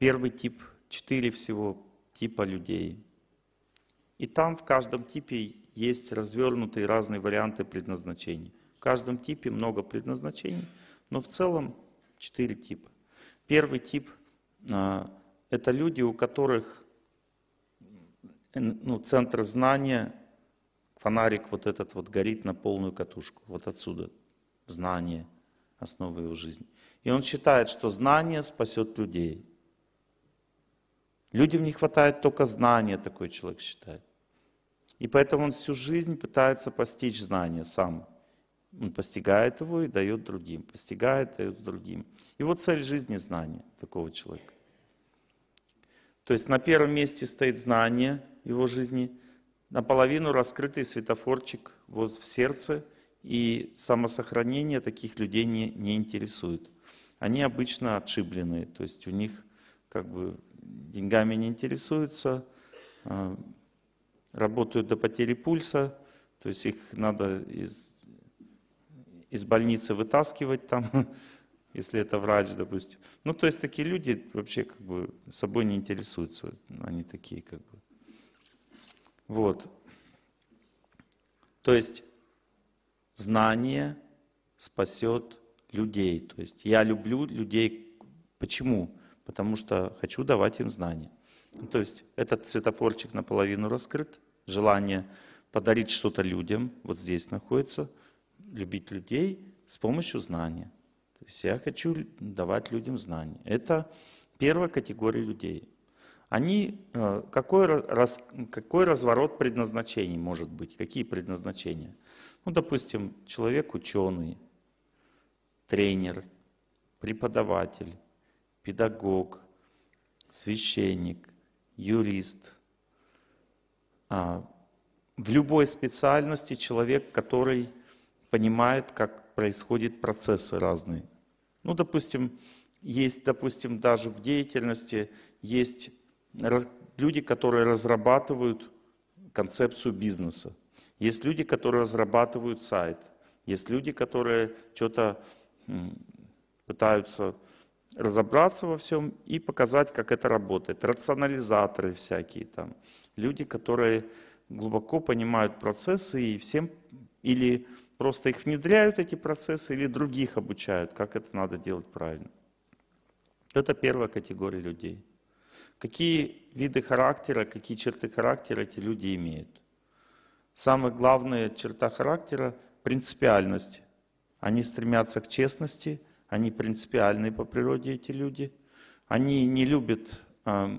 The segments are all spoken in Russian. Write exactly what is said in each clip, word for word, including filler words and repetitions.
Первый тип, четыре всего типа людей. И там в каждом типе есть развернутые разные варианты предназначений. В каждом типе много предназначений, но в целом четыре типа. Первый тип а, — это люди, у которых ну, центр знания, фонарик вот этот вот горит на полную катушку. Вот отсюда знание, основа его жизни. И он считает, что знание спасет людей. Людям не хватает только знания, такой человек считает. И поэтому он всю жизнь пытается постичь знание сам. Он постигает его и дает другим. Постигает, дает другим. И вот цель жизни — знание такого человека. То есть на первом месте стоит знание его жизни, наполовину раскрытый светофорчик вот в сердце, и самосохранение таких людей не, не интересует. Они обычно отшибленные, то есть у них как бы деньгами не интересуются, работают до потери пульса, то есть их надо из, из больницы вытаскивать там, если это врач, допустим. Ну, то есть такие люди вообще как бы собой не интересуются, они такие как бы. Вот. То есть знание спасет людей. То есть я люблю людей. Почему? Потому что хочу давать им знания. То есть этот светофорчик наполовину раскрыт, желание подарить что-то людям, вот здесь находится, любить людей с помощью знания. То есть я хочу давать людям знания. Это первая категория людей. Они, какой, раз, какой разворот предназначений может быть? Какие предназначения? Ну, допустим, человек ученый, тренер, преподаватель, педагог, священник, юрист. В любой специальности человек, который понимает, как происходят процессы разные. Ну, допустим, есть, допустим, даже в деятельности есть люди, которые разрабатывают концепцию бизнеса. Есть люди, которые разрабатывают сайт. Есть люди, которые что-то пытаются разобраться во всем и показать, как это работает. Рационализаторы всякие там. Люди, которые глубоко понимают процессы и всем или просто их внедряют, эти процессы, или других обучают, как это надо делать правильно. Это первая категория людей. Какие виды характера, какие черты характера эти люди имеют? Самая главная черта характера — принципиальность. Они стремятся к честности, они принципиальные по природе, эти люди. Они не любят... Э,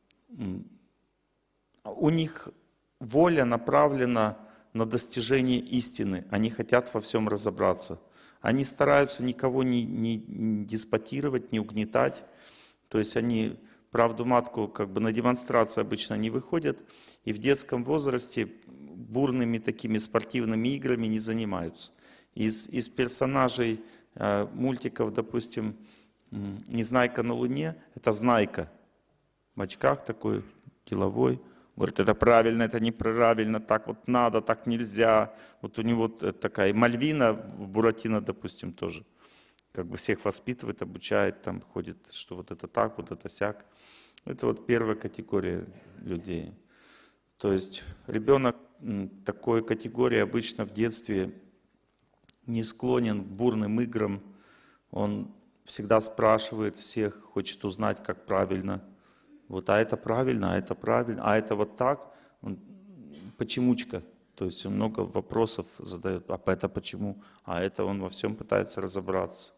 у них воля направлена на достижение истины. Они хотят во всем разобраться. Они стараются никого не, не, не деспотировать, не угнетать. То есть они правду матку как бы на демонстрацию обычно не выходят. И в детском возрасте бурными такими спортивными играми не занимаются. Из, из персонажей э, мультиков, допустим, «Незнайка на Луне» — это Знайка. В очках такой, деловой. Говорит, это правильно, это неправильно, так вот надо, так нельзя. Вот у него такая. И Мальвина в «Буратино», допустим, тоже. Как бы всех воспитывает, обучает, там ходит, что вот это так, вот это сяк. Это вот первая категория людей. То есть ребенок такой категории обычно в детстве не склонен к бурным играм. Он всегда спрашивает всех, хочет узнать, как правильно. Вот, а это правильно, а это правильно, а это вот так. Он, почемучка. То есть он много вопросов задает. А это почему? А это он во всем пытается разобраться.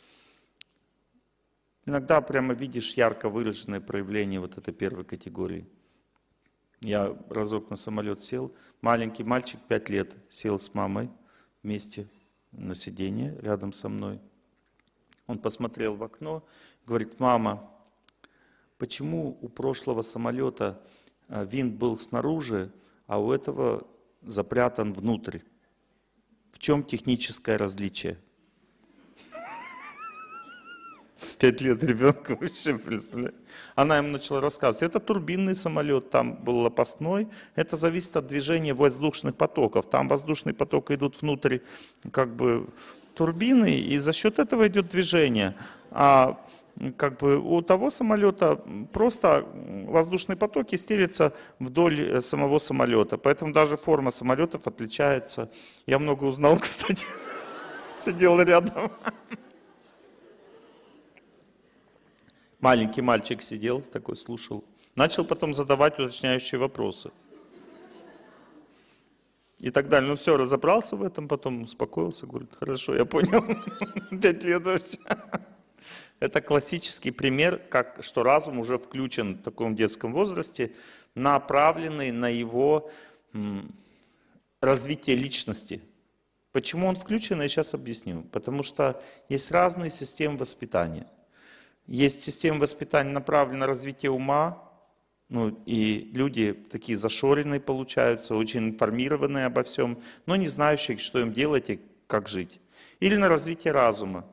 Иногда прямо видишь ярко выраженное проявление вот этой первой категории. Я разок на самолет сел, маленький мальчик, пять лет, сел с мамой вместе на сиденье рядом со мной. Он посмотрел в окно, говорит: мама, почему у прошлого самолета винт был снаружи, а у этого запрятан внутрь? В чем техническое различие? Пять лет ребенку вообще, представляете? Она ему начала рассказывать. Это турбинный самолет, там был лопастной. Это зависит от движения воздушных потоков. Там воздушный поток идут внутрь как бы турбины, и за счет этого идет движение. А как бы у того самолета просто воздушные потоки стелятся вдоль самого самолета. Поэтому даже форма самолетов отличается. Я много узнал, кстати, сидел рядом. Маленький мальчик сидел, такой слушал. Начал потом задавать уточняющие вопросы. И так далее. Ну все, разобрался в этом, потом успокоился, говорит, хорошо, я понял. Пять лет вообще. Это классический пример, как, что разум уже включен в таком детском возрасте, направленный на его м, развитие личности. Почему он включен, я сейчас объясню. Потому что есть разные системы воспитания. Есть система воспитания, направленная на развитие ума, ну, и люди такие зашоренные получаются, очень информированные обо всем, но не знающие, что им делать и как жить. Или на развитие разума.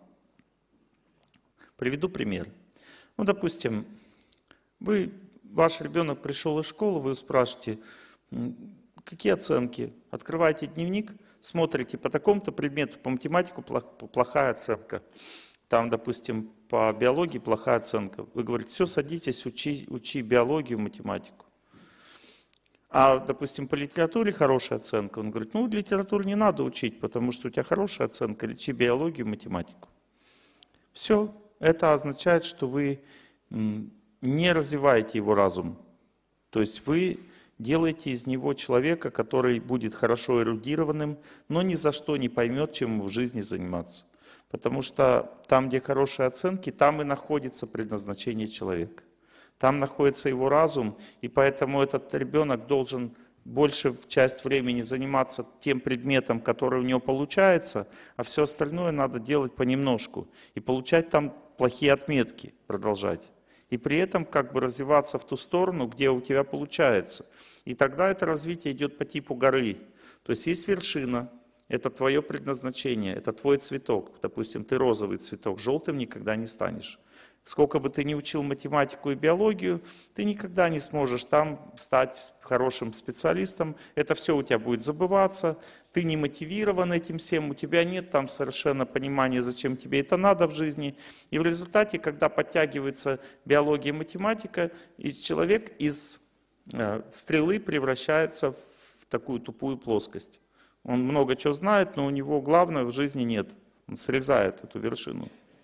Приведу пример. Ну, допустим, вы, ваш ребенок пришел из школы, вы спрашиваете, какие оценки? Открываете дневник, смотрите, по такому-то предмету, по математику плохая оценка. Там, допустим, по биологии плохая оценка. Вы говорите, все, садитесь, учи, учи биологию, математику. А, допустим, по литературе хорошая оценка. Он говорит, ну, литературу не надо учить, потому что у тебя хорошая оценка, учи биологию, математику. Все, это означает, что вы не развиваете его разум. То есть вы делаете из него человека, который будет хорошо эрудированным, но ни за что не поймет, чем ему в жизни заниматься. Потому что там, где хорошие оценки, там и находится предназначение человека. Там находится его разум, и поэтому этот ребенок должен большую часть времени заниматься тем предметом, который у него получается, а все остальное надо делать понемножку. И получать там плохие отметки, продолжать. И при этом как бы развиваться в ту сторону, где у тебя получается. И тогда это развитие идет по типу горы. То есть есть вершина. Это твое предназначение, это твой цветок. Допустим, ты розовый цветок, желтым никогда не станешь. Сколько бы ты ни учил математику и биологию, ты никогда не сможешь там стать хорошим специалистом. Это все у тебя будет забываться, ты не мотивирован этим всем, у тебя нет там совершенно понимания, зачем тебе это надо в жизни. И в результате, когда подтягивается биология и математика, и человек из э, стрелы превращается в такую тупую плоскость. Он много чего знает, но у него главное в жизни нет. Он срезает эту вершину.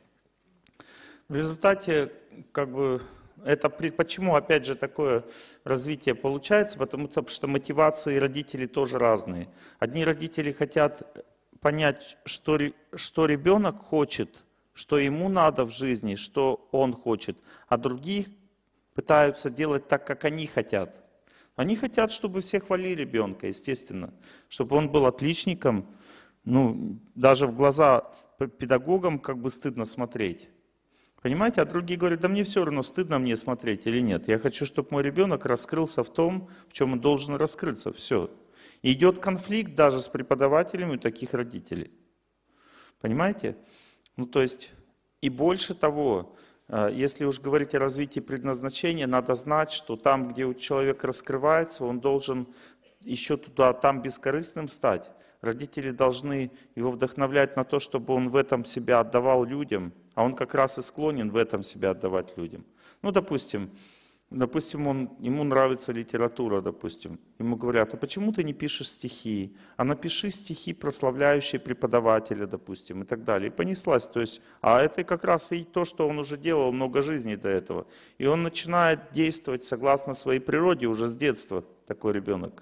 В результате, как бы, это почему, опять же, такое развитие получается? Потому что мотивации родителей тоже разные. Одни родители хотят понять, что, что ребенок хочет, что ему надо в жизни, что он хочет, а другие пытаются делать так, как они хотят. Они хотят, чтобы все хвалили ребенка, естественно, чтобы он был отличником. Ну, даже в глаза педагогам как бы стыдно смотреть. Понимаете? А другие говорят, да мне все равно, стыдно мне смотреть или нет. Я хочу, чтобы мой ребенок раскрылся в том, в чем он должен раскрыться. Все. И идет конфликт даже с преподавателями у таких родителей. Понимаете? Ну, то есть, и больше того, если уж говорить о развитии предназначения, надо знать, что там, где у человека раскрывается, он должен еще туда, там бескорыстным стать. Родители должны его вдохновлять на то, чтобы он в этом себя отдавал людям, а он как раз и склонен в этом себя отдавать людям. Ну, допустим, допустим он, ему нравится литература, допустим. Ему говорят, а почему ты не пишешь стихи? А напиши стихи, прославляющие преподавателя, допустим, и так далее. И понеслась. То есть, а это как раз и то, что он уже делал много жизней до этого. И он начинает действовать согласно своей природе уже с детства, такой ребенок.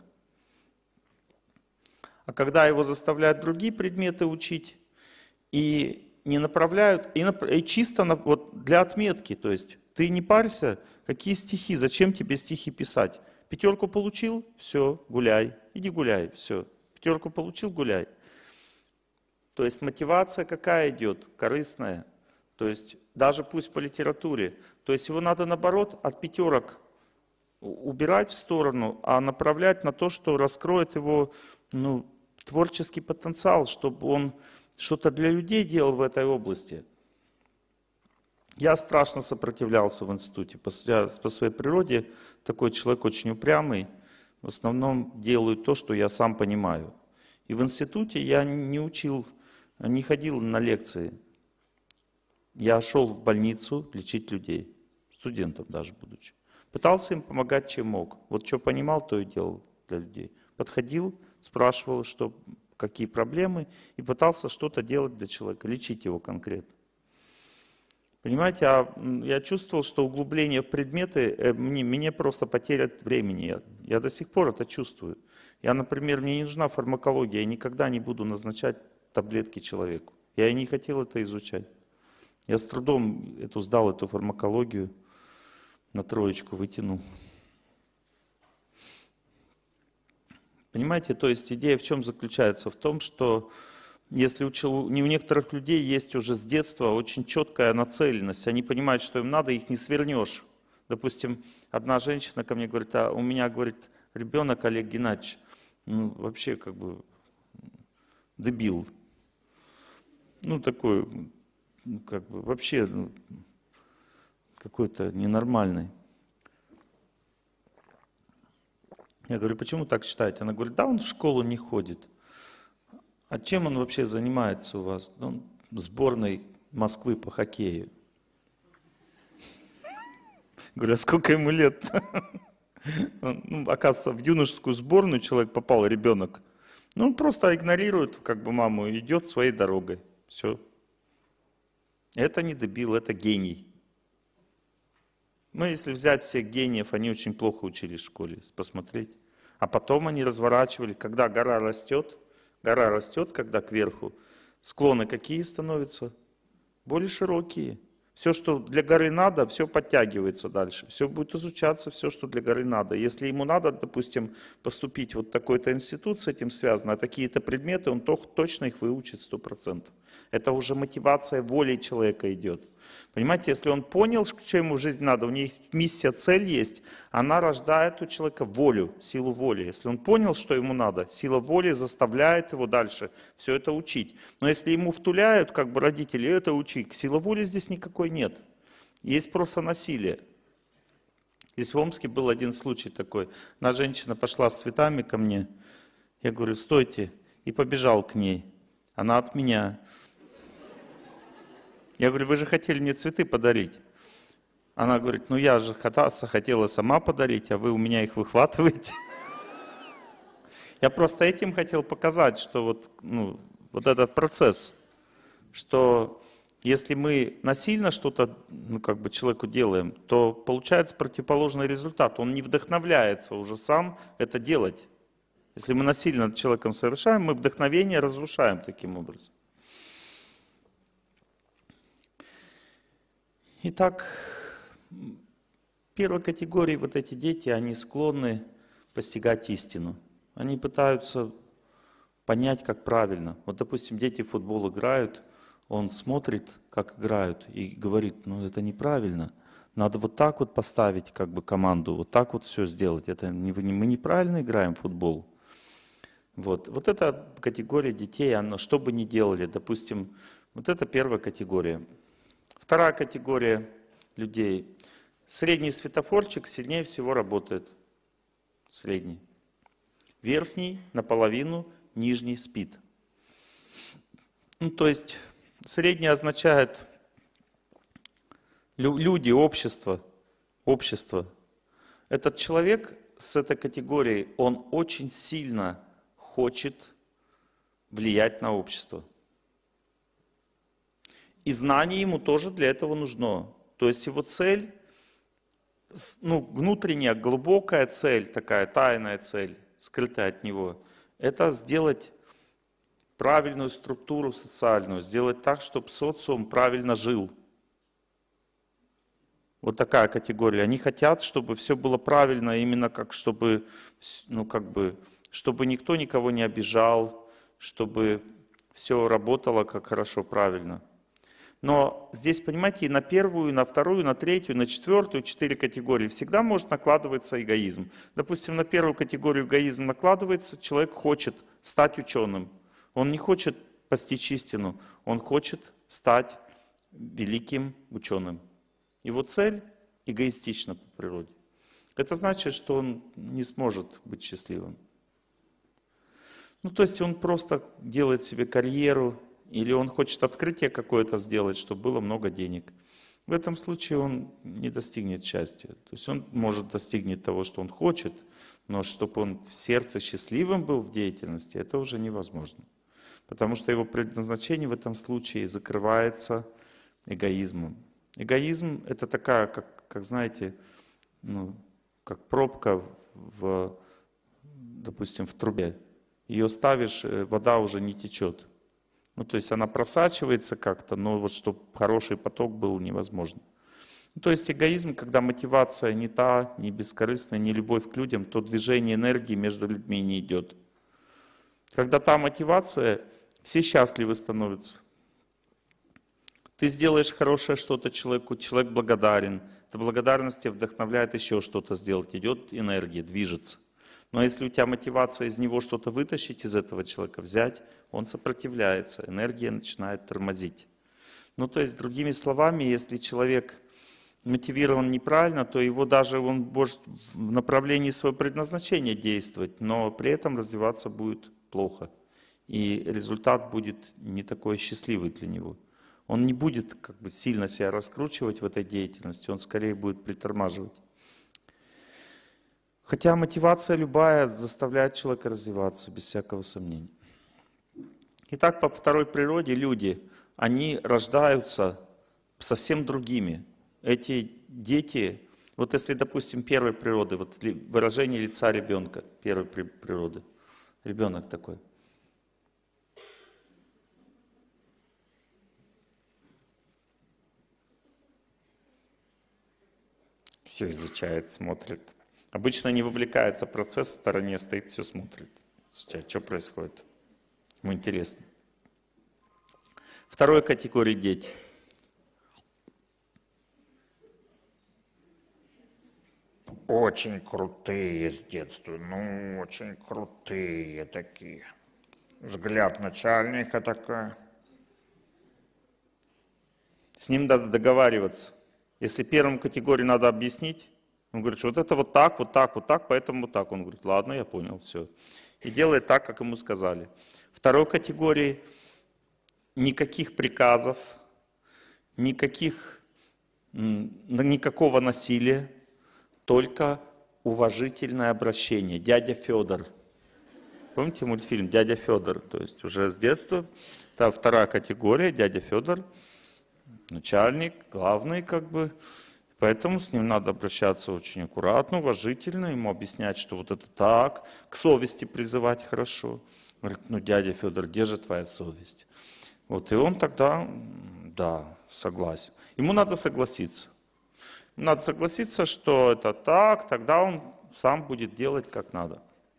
А когда его заставляют другие предметы учить и не направляют, и, нап... и чисто на... вот для отметки, то есть ты не парься, какие стихи, зачем тебе стихи писать? Пятерку получил, все, гуляй, иди гуляй, все. Пятерку получил, гуляй. То есть мотивация какая идет? Корыстная. То есть даже пусть по литературе. То есть его надо наоборот от пятерок убирать в сторону, а направлять на то, что раскроет его, ну, творческий потенциал, чтобы он что-то для людей делал в этой области. Я страшно сопротивлялся в институте. Я по своей природе такой человек очень упрямый. В основном делаю то, что я сам понимаю. И в институте я не учил, не ходил на лекции. Я шел в больницу лечить людей, студентом даже будучи. Пытался им помогать, чем мог. Вот что понимал, то и делал для людей. Подходил, спрашивал, что, какие проблемы, и пытался что-то делать для человека, лечить его конкретно. Понимаете, а я чувствовал, что углубление в предметы, э, мне, мне просто потеря времени. Я, я до сих пор это чувствую. Я, например, мне не нужна фармакология, я никогда не буду назначать таблетки человеку. Я и не хотел это изучать. Я с трудом эту, сдал эту фармакологию, на троечку вытянул. Понимаете, то есть идея в чем заключается? В том, что если у, чел... не у некоторых людей есть уже с детства очень четкая нацеленность, они понимают, что им надо, их не свернешь. Допустим, одна женщина ко мне говорит, а у меня, говорит, ребенок Олег Геннадьевич, ну вообще как бы дебил. Ну такой, ну, как бы вообще ну, какой-то ненормальный. Я говорю, почему так считаете? Она говорит, да он в школу не ходит. А чем он вообще занимается у вас? Он в сборной Москвы по хоккею. Говорю, а сколько ему лет? Ну, оказывается, в юношескую сборную человек попал, ребенок. Ну, он просто игнорирует как бы маму, идет своей дорогой. Все. Это не дебил, это гений. Ну, если взять всех гениев, они очень плохо учились в школе, посмотреть. А потом они разворачивали, когда гора растет, гора растет, когда кверху, склоны какие становятся? Более широкие. Все, что для горы надо, все подтягивается дальше. Все будет изучаться, все, что для горы надо. Если ему надо, допустим, поступить в вот такой-то институт с этим связано, а такие-то предметы, он точно их выучит сто процентов. Это уже мотивация воли человека идет. Понимаете, если он понял, что ему в жизни надо, у них миссия, цель есть, она рождает у человека волю, силу воли. Если он понял, что ему надо, сила воли заставляет его дальше все это учить. Но если ему втуляют, как бы родители, это учи, силы воли здесь никакой нет. Есть просто насилие. Здесь в Омске был один случай такой. Одна женщина пошла с цветами ко мне. Я говорю, стойте. И побежал к ней. Она от меня. Я говорю, вы же хотели мне цветы подарить. Она говорит, ну я же хотела сама подарить, а вы у меня их выхватываете. Я просто этим хотел показать, что вот, ну, вот этот процесс, что если мы насильно что-то ну, как бы человеку делаем, то получается противоположный результат. Он не вдохновляется уже сам это делать. Если мы насильно над человеком совершаем, мы вдохновение разрушаем таким образом. Итак, первой категории вот эти дети, они склонны постигать истину. Они пытаются понять, как правильно. Вот, допустим, дети в футбол играют, он смотрит, как играют, и говорит, ну это неправильно. Надо вот так вот поставить как бы команду, вот так вот все сделать. Это не, мы неправильно играем в футбол. Вот, вот эта категория детей, она, что бы ни делали, допустим, вот это первая категория. Вторая категория людей. Средний светофорчик сильнее всего работает. Средний. Верхний наполовину, нижний спит. Ну, то есть средний означает люди, общество. Общество. Этот человек с этой категорией, он очень сильно хочет влиять на общество. И знание ему тоже для этого нужно. То есть его цель, ну, внутренняя, глубокая цель, такая тайная цель, скрытая от него, это сделать правильную структуру социальную, сделать так, чтобы социум правильно жил. Вот такая категория. Они хотят, чтобы все было правильно, именно как чтобы, ну, как бы, чтобы никто никого не обижал, чтобы все работало как хорошо, правильно. Но здесь, понимаете, и на первую, на вторую, на третью, на четвертую, четыре категории всегда может накладываться эгоизм. Допустим, на первую категорию эгоизм накладывается, человек хочет стать ученым. Он не хочет постичь истину, он хочет стать великим ученым. Его цель эгоистична по природе. Это значит, что он не сможет быть счастливым. Ну, то есть он просто делает себе карьеру, или он хочет открытие какое-то сделать, чтобы было много денег. В этом случае он не достигнет счастья. То есть он может достигнуть того, что он хочет, но чтобы он в сердце счастливым был в деятельности, это уже невозможно. Потому что его предназначение в этом случае закрывается эгоизмом. Эгоизм — это такая, как, как знаете, ну, как пробка в, допустим, в трубе. Ее ставишь, вода уже не течет. Ну, то есть она просачивается как-то, но вот чтобы хороший поток был, невозможно. Ну, то есть эгоизм, когда мотивация не та, не бескорыстная, не любовь к людям, то движение энергии между людьми не идет. Когда та мотивация, все счастливы становятся. Ты сделаешь хорошее что-то человеку, человек благодарен. Эта благодарность тебя вдохновляет еще что-то сделать. Идет энергия, движется. Но если у тебя мотивация из него что-то вытащить из этого человека, взять, он сопротивляется, энергия начинает тормозить. Ну, то есть, другими словами, если человек мотивирован неправильно, то его даже он может в направлении своего предназначения действовать, но при этом развиваться будет плохо. И результат будет не такой счастливый для него. Он не будет как бы сильно себя раскручивать в этой деятельности, он скорее будет притормаживать. Хотя мотивация любая заставляет человека развиваться, без всякого сомнения. Итак, по второй природе люди, они рождаются совсем другими. Эти дети, вот если, допустим, первой природы, вот выражение лица ребенка, первой природы, ребенок такой. Все изучает, смотрит. Обычно не вовлекается в процесс, в стороне стоит, все смотрит. Изучает, что происходит. Ему интересно. Второй категории дети. Очень крутые с детства, ну очень крутые такие. Взгляд начальника такой. С ним надо договариваться. Если первому категории надо объяснить, он говорит, что вот это вот так, вот так, вот так, поэтому вот так. Он говорит, ладно, я понял, все. И делает так, как ему сказали. Второй категории никаких приказов, никаких, никакого насилия, только уважительное обращение. Дядя Федор. Помните мультфильм «Дядя Федор»? То есть уже с детства. Это вторая категория, дядя Федор. Начальник, главный как бы. Поэтому с ним надо обращаться очень аккуратно, уважительно, ему объяснять, что вот это так, к совести призывать хорошо. Говорит, ну дядя Федор, где же твоя совесть? Вот, и он тогда, да, согласен. Ему надо согласиться. Надо согласиться, что это так, тогда он сам будет делать как надо.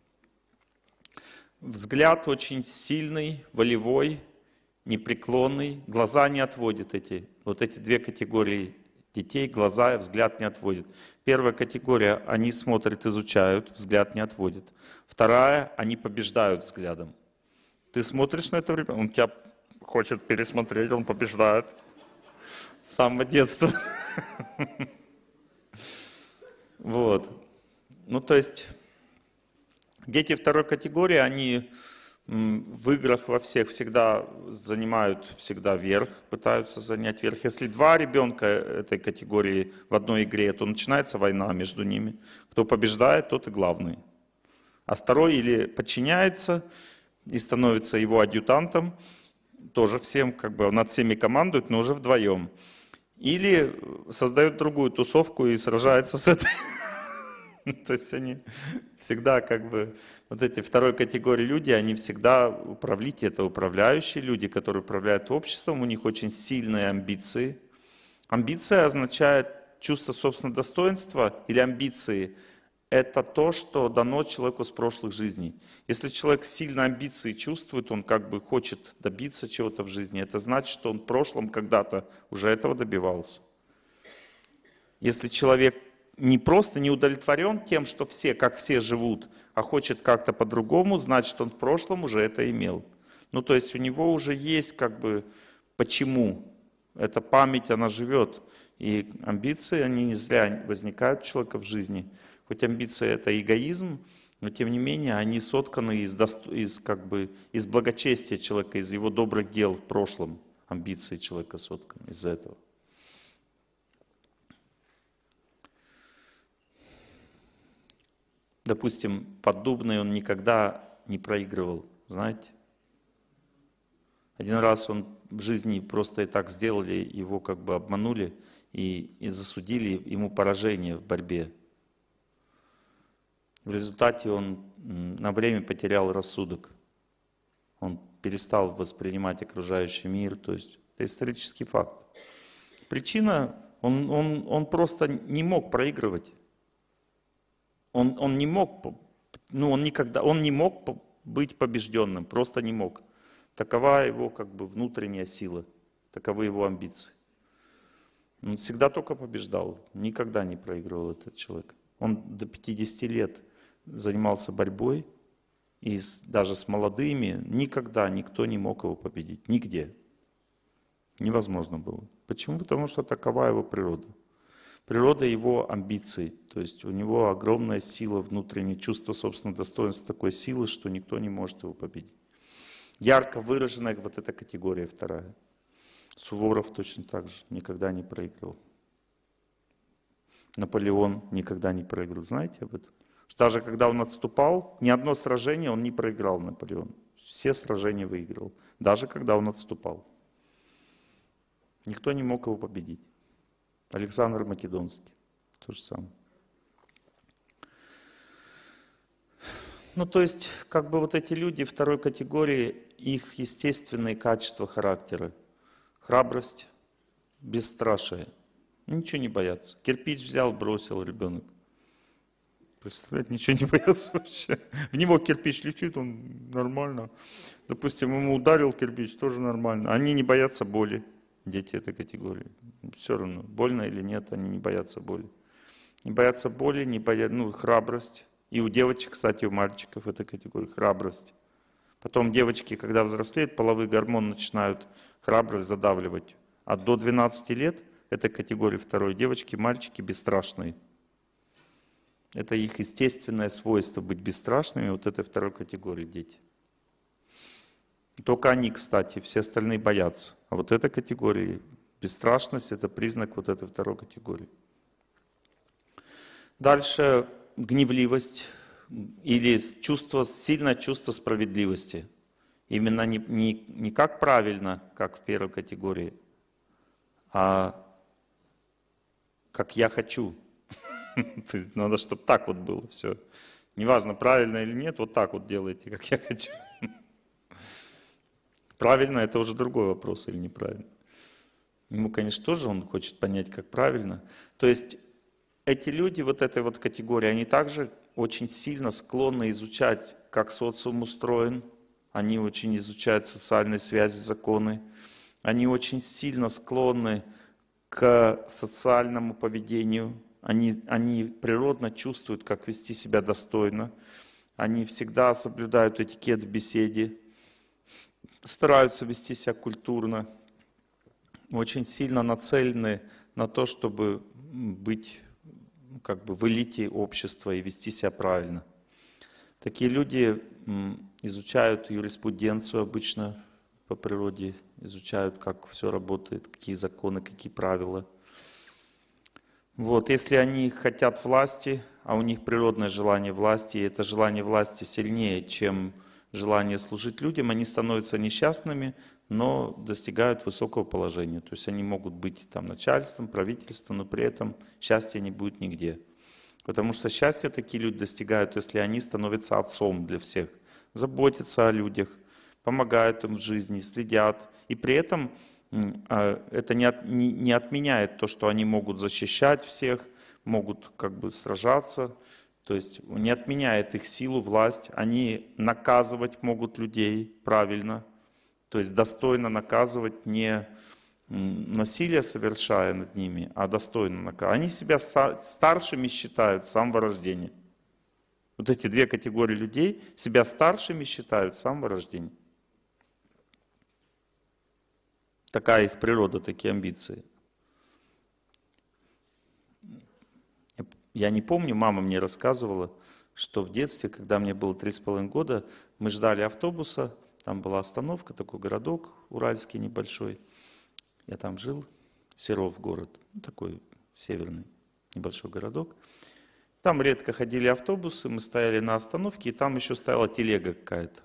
Взгляд очень сильный, волевой, непреклонный, глаза не отводят эти, вот эти две категории детей, глаза и взгляд не отводят. Первая категория, они смотрят, изучают, взгляд не отводит. Вторая, они побеждают взглядом. Ты смотришь на этого ребенка, он тебя хочет пересмотреть, он побеждает. С самого детства. Вот. Ну, то есть, дети второй категории, они в играх во всех всегда занимают всегда верх, пытаются занять верх. Если два ребенка этой категории в одной игре, то начинается война между ними. Кто побеждает, тот и главный. А второй или подчиняется и становится его адъютантом, тоже всем, как бы над всеми командует, но уже вдвоем. Или создает другую тусовку и сражается с этой. То есть они всегда как бы, вот эти второй категории люди, они всегда управлители, это управляющие люди, которые управляют обществом, у них очень сильные амбиции. Амбиция означает чувство собственного достоинства или амбиции. Это то, что дано человеку с прошлых жизней. Если человек сильно амбиции чувствует, он как бы хочет добиться чего-то в жизни, это значит, что он в прошлом когда-то уже этого добивался. Если человек не просто не удовлетворен тем, что все, как все живут, а хочет как-то по-другому, значит, он в прошлом уже это имел. Ну, то есть у него уже есть как бы почему. Эта память, она живет. И амбиции, они не зря возникают у человека в жизни. Хоть амбиция — это эгоизм, Но тем не менее, они сотканы из, дост- из, как бы, из благочестия человека, из его добрых дел в прошлом. Амбиции человека сотканы из-за этого. Допустим, Поддубный он никогда не проигрывал, знаете? Один раз он в жизни просто и так сделали, его как бы обманули и, и засудили ему поражение в борьбе. В результате он на время потерял рассудок. Он перестал воспринимать окружающий мир, то есть это исторический факт. Причина, он, он, он просто не мог проигрывать. Он, он не мог, ну он никогда, он не мог быть побежденным, просто не мог. Такова его как бы внутренняя сила, таковы его амбиции. Он всегда только побеждал, никогда не проигрывал этот человек. Он до пятидесяти лет занимался борьбой, и с, даже с молодыми никогда никто не мог его победить, нигде. Невозможно было. Почему? Потому что такова его природа. Природа его амбиций, то есть у него огромная сила внутреннее чувство собственного достоинства, такой силы, что никто не может его победить. Ярко выраженная вот эта категория вторая. Суворов точно так же никогда не проигрывал. Наполеон никогда не проиграл. Знаете об этом? Что даже когда он отступал, ни одно сражение он не проиграл, Наполеон. Все сражения выиграл, даже когда он отступал. Никто не мог его победить. Александр Македонский, то же самое. Ну, то есть, как бы вот эти люди второй категории, их естественные качества характера. Храбрость, бесстрашие. Ничего не боятся. Кирпич взял, бросил ребенок. Представляете, ничего не боятся вообще. В него кирпич летит, он нормально. Допустим, ему ударил кирпич, тоже нормально. Они не боятся боли, дети этой категории. Все равно, больно или нет, они не боятся боли. Не боятся боли, не боятся, ну, храбрость. И у девочек, кстати, у мальчиков этой категории храбрость. Потом девочки, когда взрослеют, половые гормоны начинают храбрость задавливать. А до двенадцати лет, этой категории второй, девочки, мальчики бесстрашные. Это их естественное свойство быть бесстрашными, вот этой второй категории дети. Только они, кстати, все остальные боятся. А вот эта категория, бесстрашность, это признак вот этой второй категории. Дальше гневливость или чувство, сильное чувство справедливости. Именно не, не, не как правильно, как в первой категории, а как я хочу. То есть надо, чтобы так вот было все. Неважно, правильно или нет, вот так вот делайте, как я хочу. Правильно — это уже другой вопрос, или неправильно. Ему, конечно, тоже он хочет понять, как правильно. То есть эти люди вот этой вот категории, они также очень сильно склонны изучать, как социум устроен. Они очень изучают социальные связи, законы. Они очень сильно склонны к социальному поведению. Они, они природно чувствуют, как вести себя достойно. Они всегда соблюдают этикет в беседе, стараются вести себя культурно, очень сильно нацелены на то, чтобы быть как бы в элите общества и вести себя правильно. Такие люди изучают юриспруденцию обычно по природе, изучают, как все работает, какие законы, какие правила. Вот, если они хотят власти, а у них природное желание власти, и это желание власти сильнее, чем желание служить людям, они становятся несчастными, но достигают высокого положения. То есть они могут быть там начальством, правительством, но при этом счастья не будет нигде. Потому что счастье такие люди достигают, если они становятся отцом для всех, заботятся о людях, помогают им в жизни, следят. И при этом это не, от, не, не отменяет то, что они могут защищать всех, могут как бы сражаться. То есть не отменяет их силу, власть. Они наказывать могут людей правильно. То есть достойно наказывать, не насилие совершая над ними, а достойно наказывать. Они себя старшими считают с самого рождения. Вот эти две категории людей себя старшими считают с самого рождения. Такая их природа, такие амбиции. Я не помню, мама мне рассказывала, что в детстве, когда мне было три с половиной года, мы ждали автобуса, там была остановка, такой городок уральский небольшой. Я там жил, Серов город, ну, такой северный небольшой городок. Там редко ходили автобусы, мы стояли на остановке, и там еще стояла телега какая-то.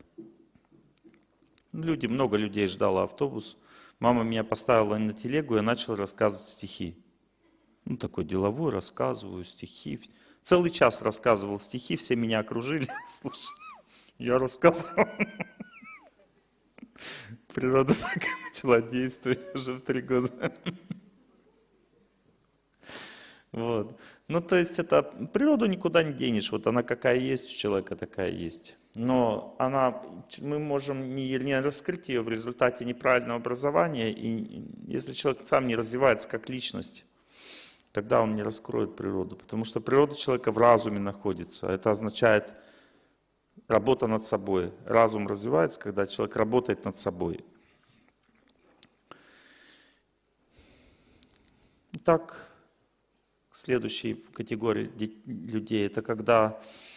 Люди, много людей ждало автобус. Мама меня поставила на телегу, и я начал рассказывать стихи. Ну, такой деловой, рассказываю стихи. Целый час рассказывал стихи, все меня окружили. Слушай, я рассказывал. Природа так и начала действовать уже в три года. Вот. Ну, то есть это природу никуда не денешь. Вот она какая есть у человека, такая есть. Но она, мы можем не, не раскрыть ее в результате неправильного образования. И если человек сам не развивается как личность, тогда он не раскроет природу. Потому что природа человека в разуме находится. Это означает работа над собой. Разум развивается, когда человек работает над собой. Итак, следующей категории людей, это когда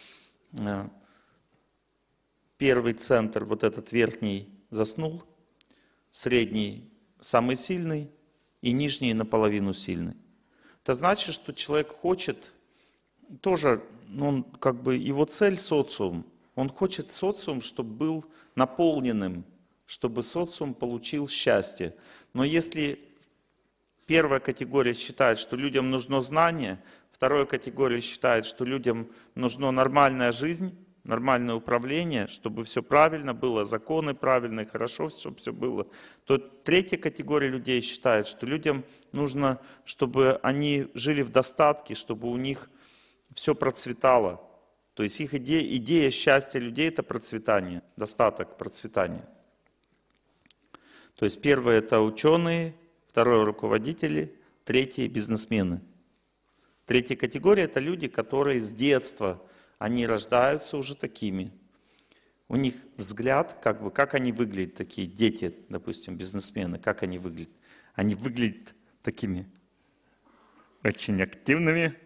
первый центр, вот этот верхний, заснул, средний самый сильный и нижний наполовину сильный. Это значит, что человек хочет тоже, ну, он, как бы его цель социум. Он хочет социум, чтобы был наполненным, чтобы социум получил счастье. Но если первая категория считает, что людям нужно знание, вторая категория считает, что людям нужна нормальная жизнь, нормальное управление, чтобы все правильно было, законы правильные, хорошо, чтобы все было, то третья категория людей считает, что людям нужно, чтобы они жили в достатке, чтобы у них все процветало. То есть их идея, идея счастья людей – это процветание, достаток, процветание. То есть первое – это ученые, второе – руководители, третье – бизнесмены. Третья категория – это люди, которые с детства, они рождаются уже такими. У них взгляд, как бы, как они выглядят, такие дети, допустим, бизнесмены, как они выглядят? Они выглядят такими очень активными,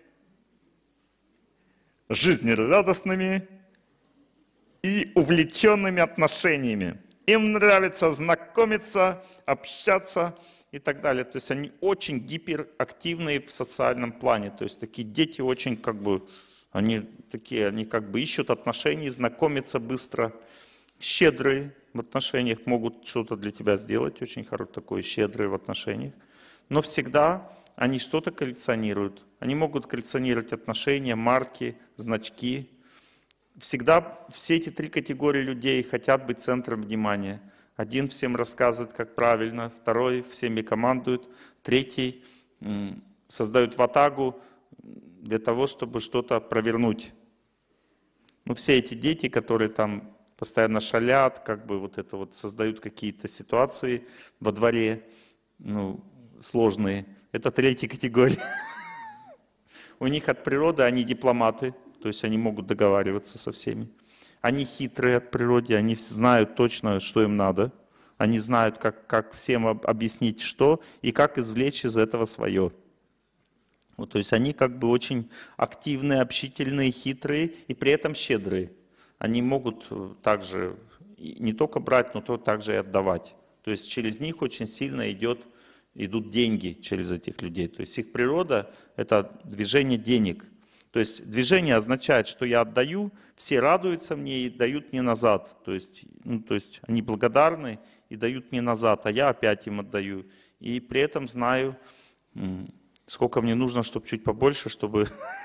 жизнерадостными и увлеченными отношениями. Им нравится знакомиться, общаться и так далее. То есть они очень гиперактивные в социальном плане. То есть такие дети очень как бы, они такие, они как бы ищут отношений, знакомятся быстро, щедрые в отношениях, могут что-то для тебя сделать, очень хороший такой, щедрые в отношениях. Но всегда они что-то коллекционируют. Они могут коллекционировать отношения, марки, значки. Всегда все эти три категории людей хотят быть центром внимания. Один всем рассказывает, как правильно, второй всеми командует, третий создает ватагу для того, чтобы что-то провернуть. Ну, все эти дети, которые там постоянно шалят, как бы вот это вот создают какие-то ситуации во дворе, ну, сложные. Это третья категория. У них от природы они дипломаты, то есть они могут договариваться со всеми. Они хитрые от природы, они знают точно, что им надо. Они знают, как, как всем объяснить, что, и как извлечь из этого свое. Вот, то есть они как бы очень активные, общительные, хитрые и при этом щедрые. Они могут также не только брать, но также и отдавать. То есть через них очень сильно идет, идут деньги через этих людей. То есть их природа – это движение денег. То есть движение означает, что я отдаю, все радуются мне и дают мне назад. То есть, ну, то есть они благодарны и дают мне назад, а я опять им отдаю. И при этом знаю, сколько мне нужно, чтобы чуть побольше, чтобы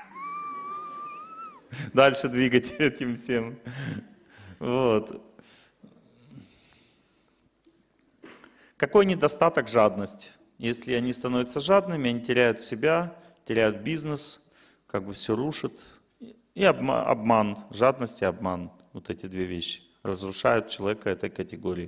дальше двигать этим всем. Вот. Какой недостаток? Жадность. Если они становятся жадными, они теряют себя, теряют бизнес, как бы все рушат. И обман, обман, жадность и обман, вот эти две вещи, разрушают человека этой категории.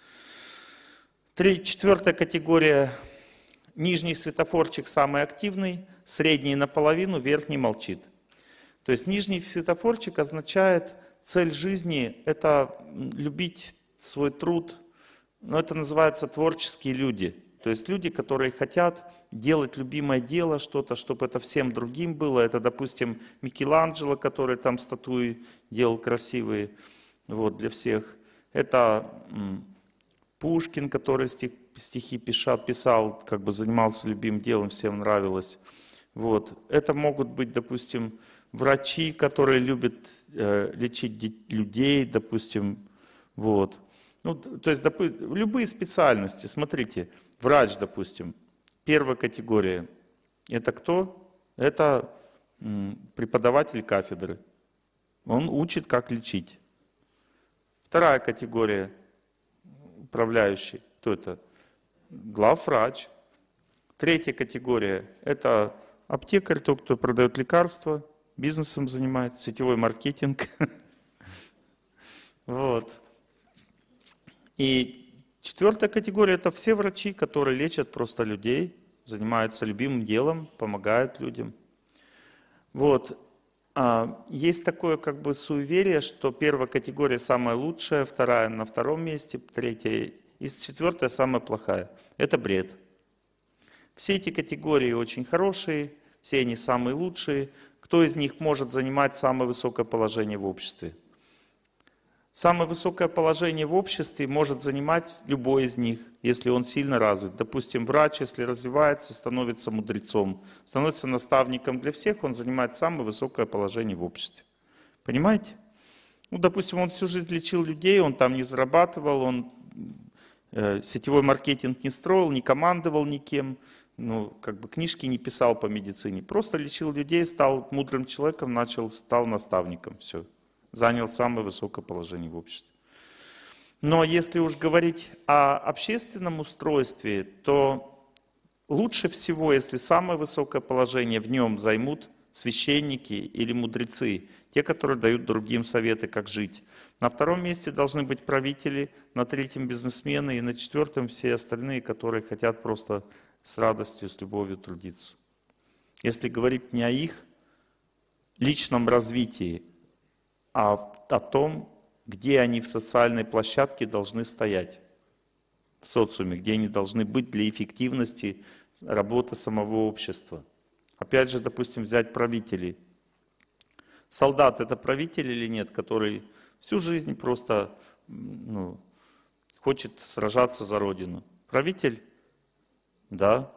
Три, четвертая категория. Нижний светофорчик самый активный, средний наполовину, верхний молчит. То есть нижний светофорчик означает, цель жизни – это любить свой труд, но это называется творческие люди. То То есть люди, которые хотят делать любимое дело, что-то, чтобы это всем другим было. Это, допустим, Микеланджело, который там статуи делал красивые, вот, для всех. Это м, Пушкин, который стих, стихи писал, писал, как бы занимался любимым делом, всем нравилось. Вот. Это могут быть, допустим, врачи, которые любят э, лечить ди- людей, допустим, вот. Ну, т- то есть, допу- любые специальности, смотрите, врач, допустим, первая категория, это кто? Это м, преподаватель кафедры. Он учит, как лечить. Вторая категория, управляющий, кто это? Главврач. Третья категория, это аптекарь, тот, кто продает лекарства, бизнесом занимается, сетевой маркетинг. Вот. И четвертая категория — это все врачи, которые лечат просто людей, занимаются любимым делом, помогают людям. Вот. А, Есть такое как бы суеверие, что первая категория самая лучшая, вторая на втором месте, третья и четвертая самая плохая. Это бред. Все эти категории очень хорошие, все они самые лучшие. Кто из них может занимать самое высокое положение в обществе? Самое высокое положение в обществе может занимать любой из них, если он сильно развит. Допустим, врач, если развивается, становится мудрецом, становится наставником для всех, он занимает самое высокое положение в обществе. Понимаете? Ну, допустим, он всю жизнь лечил людей, он там не зарабатывал, он э, сетевой маркетинг не строил, не командовал никем, ну, как бы книжки не писал по медицине. Просто лечил людей, стал мудрым человеком, начал, стал наставником. Все. Занял самое высокое положение в обществе. Но если уж говорить о общественном устройстве, то лучше всего, если самое высокое положение в нем займут священники или мудрецы, те, которые дают другим советы, как жить. На втором месте должны быть правители, на третьем бизнесмены и на четвертом все остальные, которые хотят просто с радостью, с любовью трудиться. Если говорить не о их личном развитии, а о том, где они в социальной площадке должны стоять, в социуме, где они должны быть для эффективности работы самого общества. Опять же, допустим, взять правителей. Солдат — это правитель или нет, который всю жизнь просто ну, хочет сражаться за Родину? Правитель? Да.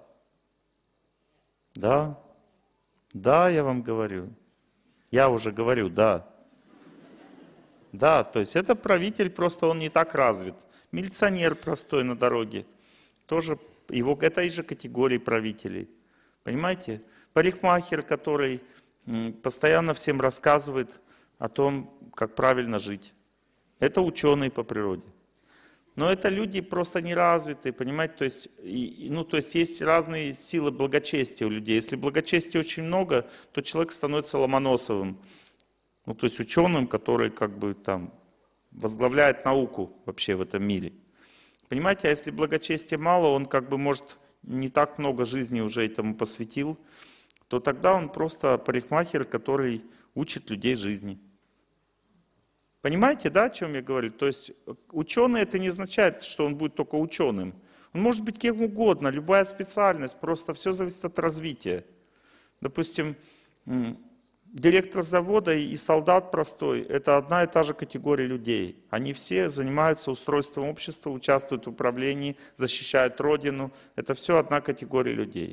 Да. Да, я вам говорю. Я уже говорю, да. Да, то есть это правитель, просто он не так развит. Милиционер простой на дороге, тоже его к этой же категории правителей. Понимаете? Парикмахер, который постоянно всем рассказывает о том, как правильно жить. Это ученый по природе. Но это люди просто неразвитые, понимаете? То есть, и, ну, то есть есть разные силы благочестия у людей. Если благочестия очень много, то человек становится Ломоносовым. Ну, то есть ученым, который как бы там возглавляет науку вообще в этом мире. Понимаете, а если благочестия мало, он как бы может не так много жизни уже этому посвятил, то тогда он просто парикмахер, который учит людей жизни. Понимаете, да, о чем я говорю? То есть ученый — это не означает, что он будет только ученым. Он может быть кем угодно, любая специальность, просто все зависит от развития. Допустим, директор завода и солдат простой — это одна и та же категория людей. Они все занимаются устройством общества, участвуют в управлении, защищают Родину. Это все одна категория людей.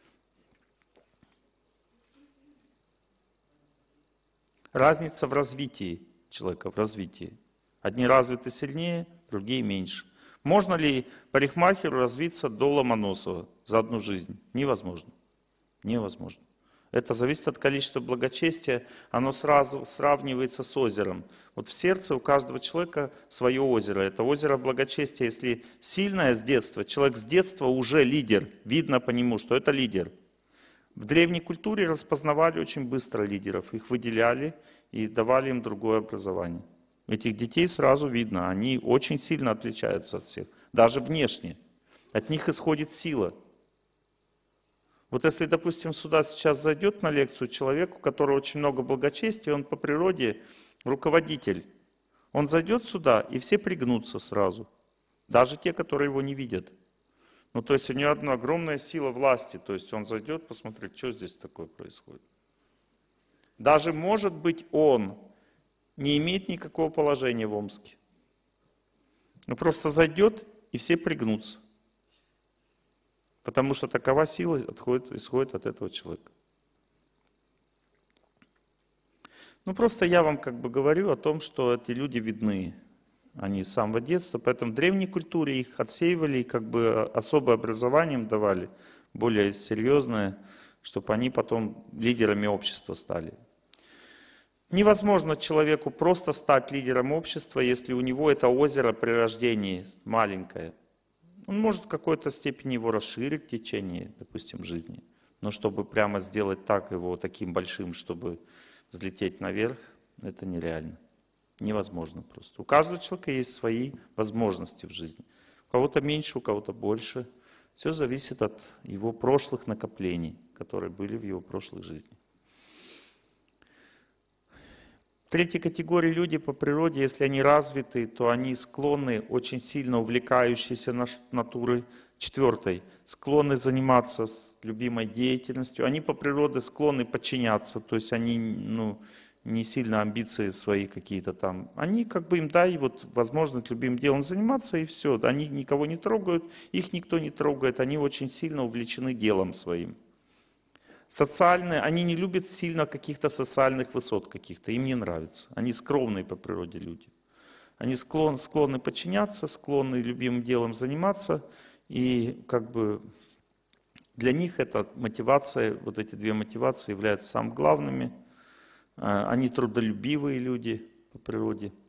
Разница в развитии человека, в развитии. Одни развиты сильнее, другие меньше. Можно ли парикмахеру развиться до Ломоносова за одну жизнь? Невозможно. Невозможно. Это зависит от количества благочестия, оно сразу сравнивается с озером. Вот в сердце у каждого человека свое озеро. Это озеро благочестия. Если сильное с детства, человек с детства уже лидер, видно по нему, что это лидер. В древней культуре распознавали очень быстро лидеров, их выделяли и давали им другое образование. Этих детей сразу видно, они очень сильно отличаются от всех, даже внешне. От них исходит сила. Вот если, допустим, сюда сейчас зайдет на лекцию человек, у которого очень много благочестия, он по природе руководитель. Он зайдет сюда, и все пригнутся сразу. Даже те, которые его не видят. Ну, то есть у него одна огромная сила власти, то есть он зайдет посмотреть, что здесь такое происходит. Даже, может быть, он не имеет никакого положения в Омске. Но просто зайдет, и все пригнутся. Потому что такова сила отходит, исходит от этого человека. Ну, просто я вам как бы говорю о том, что эти люди видны. Они с самого детства, поэтому в древней культуре их отсеивали и как бы особое образование им давали, более серьезное, чтобы они потом лидерами общества стали. Невозможно человеку просто стать лидером общества, если у него это озеро при рождении маленькое. Он может в какой-то степени его расширить в течение, допустим, жизни. Но чтобы прямо сделать так его таким большим, чтобы взлететь наверх, это нереально. Невозможно просто. У каждого человека есть свои возможности в жизни. У кого-то меньше, у кого-то больше. Все зависит от его прошлых накоплений, которые были в его прошлых жизнях. Третья категория люди по природе, если они развиты, то они склонны, очень сильно увлекающиеся натурой. Четвертой, склонны заниматься с любимой деятельностью. Они по природе склонны подчиняться, то есть они ну, не сильно амбиции свои какие-то там. Они как бы им дай вот возможность любимым делом заниматься и все. Они никого не трогают, их никто не трогает, они очень сильно увлечены делом своим. Социальные, они не любят сильно каких-то социальных высот каких-то, им не нравится. Они скромные по природе люди. Они склонны, склонны подчиняться, склонны любимым делом заниматься. И как бы для них эта мотивация, вот эти две мотивации являются самыми главными. Они трудолюбивые люди по природе.